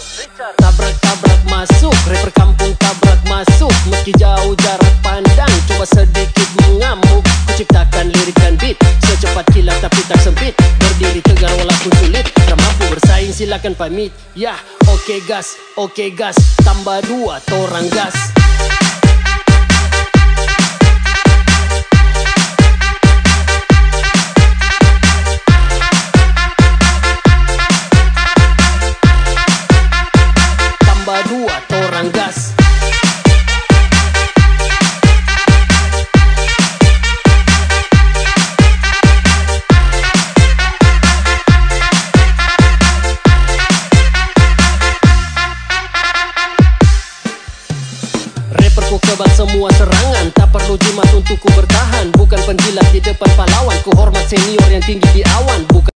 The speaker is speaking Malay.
Tabrak-tabrak masuk, rapper kampung tabrak masuk. Meski jauh jarak pandang, coba sedikit mengamuk. Kuciptakan lirik dan beat, secepat kilat tapi tak sempit. Berdiri tegar walaupun sulit, tak mampu bersaing silakan pamit. Yah, oke gas, tambah 2 torang gas. Tambah 2 torang gas. Rapper ku kebal semua serangan, tak perlu jimat untuk ku bertahan. Bukan penjilat di depan pahlawan, ku hormat senior yang tinggi di awan. Bukan